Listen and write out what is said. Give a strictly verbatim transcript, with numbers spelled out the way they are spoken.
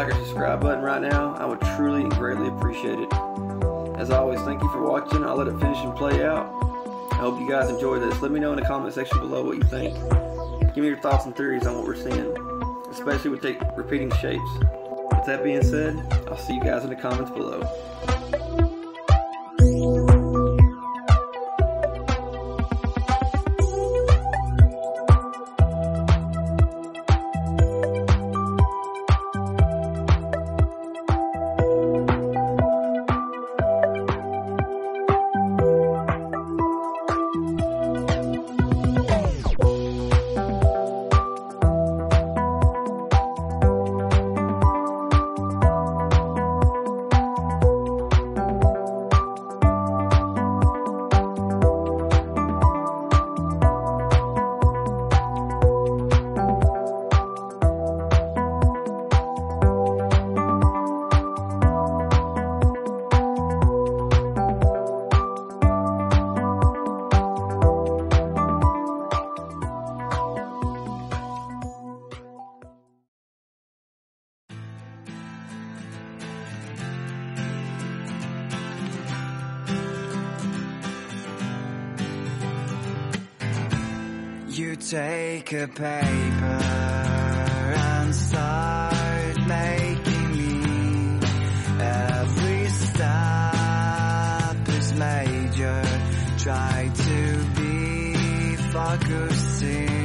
like or subscribe button right now, I would truly and greatly appreciate it. As always, thank you for watching. I'll let it finish and play out. I hope you guys enjoy this. Let me know in the comment section below what you think. Give me your thoughts and theories on what we're seeing, especially with the repeating shapes. With that being said, I'll see you guys in the comments below. You take a paper and start making me. Every step is major. Try to be focusing.